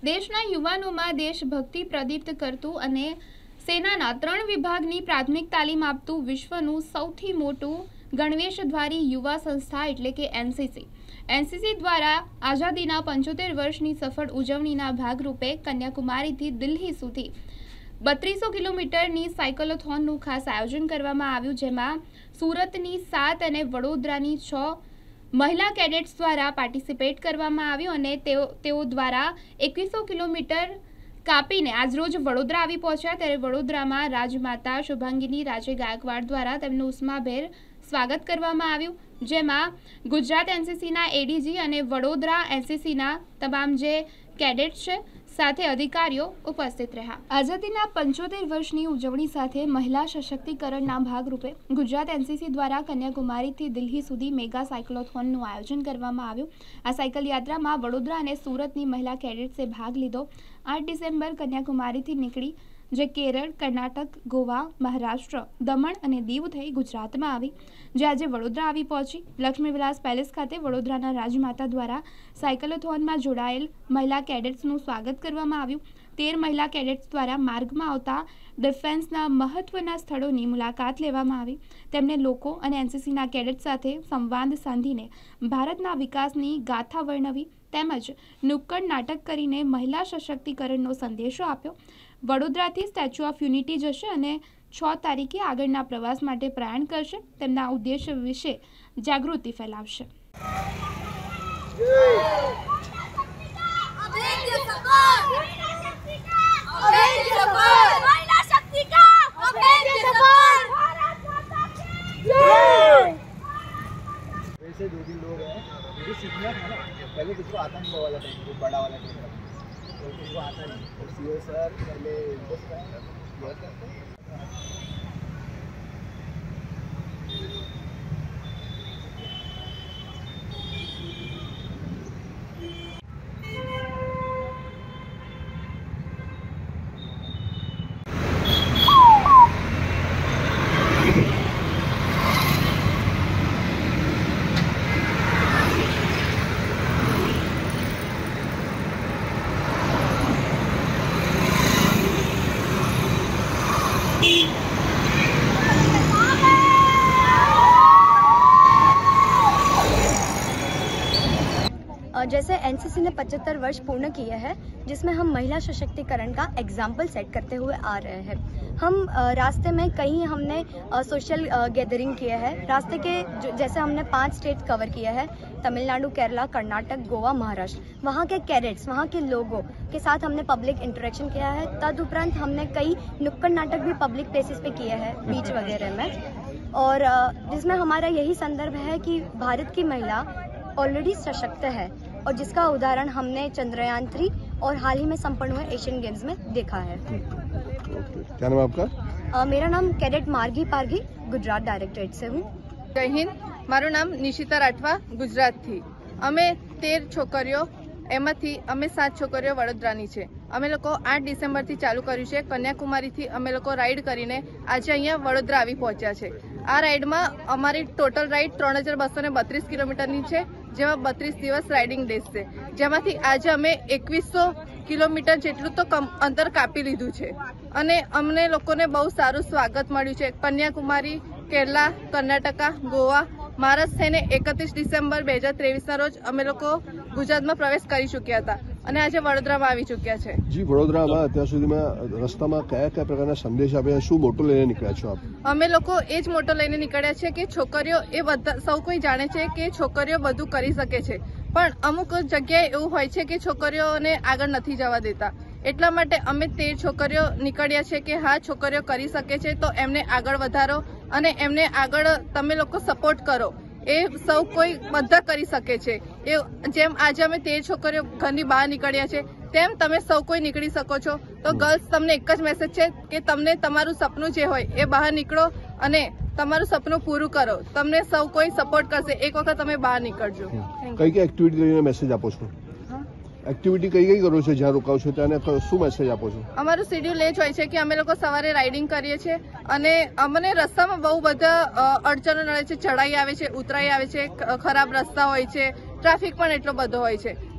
દેશના યુવાનોમાં દેશભક્તિ પ્રદીપ્ત કરતું અને સેનાના 3 વિભાગની પ્રાથમિક તાલીમ આપતું વિશ્વનું સૌથી મોટું ગણવેશધારી યુવા સંસ્થા એટલે કે એનસીસી દ્વારા આઝાદીના 75 વર્ષની સફળ ઉજવણીના ભાગરૂપે કન્યાકુમારીથી દિલ્હી સુધી 3200 કિલોમીટરની સાયકલોથોનનું ખાસ આયોજન કરવામાં આવ્યું, જેમાં સુરતની 7 અને વડોદરાની 6 મહિલા કેડેટ્સ દ્વારા પાર્ટિસિપેટ કરવામાં આવ્યું અને તેઓ દ્વારા 2100 કિલોમીટર કાપીને આજરોજ વડોદરા આવી પહોંચ્યા। ત્યારે વડોદરામાં રાજમાતા શુભાંગીની રાજે ગાયકવાડ દ્વારા તેમનું ઉષ્માભેર સ્વાગત કરવામાં આવ્યું, જેમાં ગુજરાત એનસીસીના એડીજી અને વડોદરા એનસીસીના તમામ જે કેડેટ્સ છે સાથે અધિકારીઓ ઉપસ્થિત રહ્યા। આઝાદીના 75 વર્ષની ઉજવણી સાથે મહિલા સશક્તિકરણના ભાગરૂપે ગુજરાત એનસીસી દ્વારા કન્યાકુમારીથી દિલ્હી સુધી મેગા સાયક્લોથોનનું આયોજન કરવામાં આવ્યું। આ સાયકલ યાત્રામાં વડોદરા અને સુરતની મહિલા કેડેટ્સે ભાગ લીધો। 8 ડિસેમ્બર કન્યાકુમારીથી નીકળી જે કેરળ, કર્ણાટક, ગોવા, મહારાષ્ટ્ર, દમણ અને દીવ થઈ ગુજરાતમાં આવી, જે આજે વડોદરા આવી પહોંચી। લક્ષ્મીવિલાસ પેલેસ ખાતે વડોદરાના રાજમાતા દ્વારા સાયકલોથોનમાં જોડાયેલ મહિલા કેડેટ્સનું સ્વાગત કરવામાં આવ્યું। 13 મહિલા કેડેટ્સ દ્વારા માર્ગમાં આવતા ડિફેન્સના મહત્વના સ્થળોની મુલાકાત લેવામાં આવી। તેમને લોકો અને એનસીસીના કેડેટ સાથે સંવાદ સાધીને ભારતના વિકાસની ગાથા વર્ણવી તેમજ નુક્કડ નાટક કરીને મહિલા સશક્તિકરણનો સંદેશો આપ્યો। વડોદરાથી સ્ટેચ્યુ ઓફ યુનિટી જશે અને 6 તારીખે આગળના પ્રવાસ માટે પ્રયાણ કરશે। તેમના ઉદ્દેશ્ય વિશે જાગૃતિ ફેલાવશે। वैसे 2-3 लोग हैं, मुझे सीखना था ना, पहले किसी को आता नहीं वो वाला टाइम, वो बड़ा वाला टाइम, तो किसी को आता नहीं, और सीओ सर पहले इंटरेस्ट क्लियर करते हैं। जैसे एनसीसी ने 75 वर्ष पूर्ण किए हैं, जिसमें हम महिला सशक्तिकरण का एग्जाम्पल सेट करते हुए आ रहे हैं। हम रास्ते में कहीं हमने सोशल गैदरिंग किए हैं। रास्ते के जैसे हमने 5 स्टेट कवर किए हैं, तमिलनाडु, केरला, कर्नाटक, गोवा, महाराष्ट्र। वहाँ के कैडेट्स, वहाँ के लोगों के साथ हमने पब्लिक इंटरेक्शन किया है। तदुपरांत हमने कई नुक्कड़ नाटक भी पब्लिक प्लेसेस पे किए हैं, बीच वगैरह में, और जिसमें हमारा यही संदर्भ है कि भारत की महिला ऑलरेडी सशक्त है, और जिसका उदाहरण हमने चंद्रयान 3 और हाल ही में संपन्न हुए एशियन गेम्स में देखा है। क्या नाम है आपका? मेरा नाम कैडेट मार्गी पारगी, गुजरात डायरेक्टरेट से हूँ। जय हिंद। मारू नाम निशिता राठवा, गुजरात थी। अमे 13 छोकरीओ, एमांथी अमे 7 छोकरीओ वडोदरानी छे। अमे लोको 8 डिसेम्बर थी चालू कर्युं छे। कन्याकुमारी थी अमे लोको राइड करीने आजे अहींया वडोदरा आवी पहोंच्या छे। आ राइड में अमारी टोटल राइड 3232 किलोमीटरनी छे, जेमां 32 दिवस राइडिंग डेज छे, जेमांथी आज अमे 2100 किलोमीटर जेटલું તો અંતર કાપી લીધું છે અને અમને લોકોને બહુ સારું સ્વાગત મળ્યું છે। કન્યાકુમારી, કેરલા, કર્ણાટકા, ગોવા, મહારાષ્ટ્ર થઈને 31 ડિસેમ્બર 2023 ના રોજ અમે લોકો ગુજરાતમાં પ્રવેશ કરી ચૂક્યા હતા અને આજે વડોદરામાં આવી ચૂક્યા છે। જી, વડોદરામાં અત્યાર સુધીમાં રસ્તામાં કયા કયા પ્રકારના સંદેશ આપ્યા, શું મોટો લઈને નીકળ્યા છો આપ? અમે લોકો એ જ મોટો લઈને નીકળ્યા છે કે છોકરીઓ એ બધા સૌ કોઈ જાણે છે કે છોકરીઓ બધું કરી શકે છે, પણ અમુક જગ્યાએ એવું હોય છે કે છોકરીઓને આગળ નથી જવા દેતા। એટલા માટે અમે 13 છોકરીઓ નીકળ્યા છે કે હા, છોકરીઓ કરી શકે છે તો એમને આગળ વધારો અને એમને આગળ તમે લોકો સપોર્ટ કરો। એ સૌ કોઈ બધા કરી શકે છે। એ જેમ આજે અમે 13 છોકરીઓ ઘરની બહાર નીકળ્યા છે, તેમ તમે સૌ કોઈ નીકળી શકો છો। તો ગર્લ્સ, તમને એક જ મેસેજ છે કે તમને તમારું સપનું જે હોય એ બહાર નીકળો અને તમારું સપનું પૂરું કરો। તમને સૌ કોઈ સપોર્ટ કરશે। એક વખત તમે બહાર નીકળજો। કઈ કઈ એક્ટિવિટી લઈને મેસેજ આપો છો? એક્ટિવિટી કઈ કઈ કરો છો, જ્યાં રોકાવ છો ત્યાં શું મેસેજ આપો છો? અમારું શેડ્યુલ એ જ હોય છે કે અમે લોકો સવારે રાઇડિંગ કરીએ છીએ અને અમને રસ્તામાં બહુ બધા અડચણો નડે છે। ચઢાઈ આવે છે, ઉતરાઈ આવે છે, ખરાબ રસ્તા હોય છે, ટ્રાફિક પણ એટલો બધો હોય છે।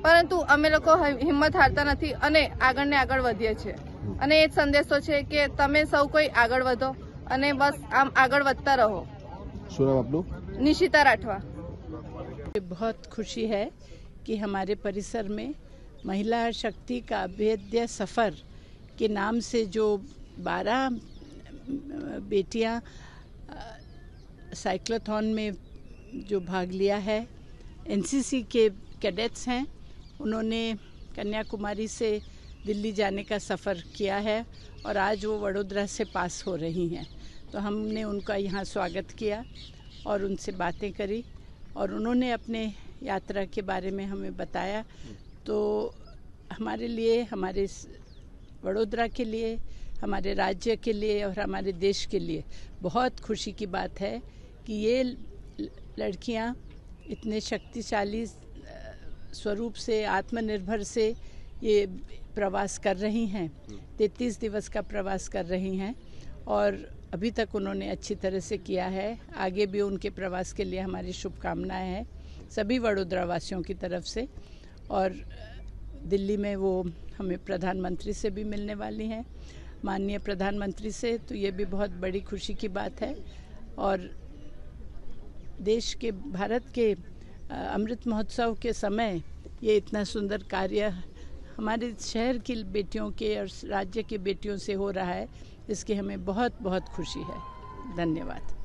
પરંતુ અમે લોકો હિંમત હારતા નથી અને આગળ ને આગળ વધીએ છીએ અને એ જ સંદેશો છે કે તમે સૌ કોઈ આગળ વધો અને બસ આમ આગળ વધતા રહો. શું નામ આપનું? નિશિતા રાઠવા. बहुत खुशी है कि हमारे परिसर में महिला शक्ति का अभेद्य सफ़र के नाम से जो 12 बेटियां साइक्लोथॉन में जो भाग लिया है, एनसीसी के कैडेट्स हैं, उन्होंने कन्याकुमारी से दिल्ली जाने का सफ़र किया है और आज वो वडोदरा से पास हो रही हैं. तो हमने उनका यहाँ स्वागत किया और उनसे बातें करी और उन्होंने अपने यात्रा के बारे में हमें बताया. तो हमारे लिए, हमारे वडोदरा के लिए, हमारे राज्य के लिए और हमारे देश के लिए बहुत खुशी की बात है कि ये लड़कियां इतने शक्तिशाली स्वरूप से, आत्मनिर्भर से ये प्रवास कर रही हैं. 33 दिवस का प्रवास कर रही हैं और अभी तक उन्होंने अच्छी तरह से किया है. आगे भी उनके प्रवास के लिए हमारी शुभकामनाएं हैं सभी वडोदरा वासियों की तरफ से. और दिल्ली में वो हमें प्रधानमंत्री से भी मिलने वाली हैं, माननीय प्रधानमंत्री से. तो ये भी बहुत बड़ी खुशी की बात है. और देश के, भारत के अमृत महोत्सव के समय ये इतना सुंदर कार्य हमारे शहर की बेटियों के और राज्य की बेटियों से हो रहा है, इसकी हमें बहुत बहुत खुशी है. धन्यवाद.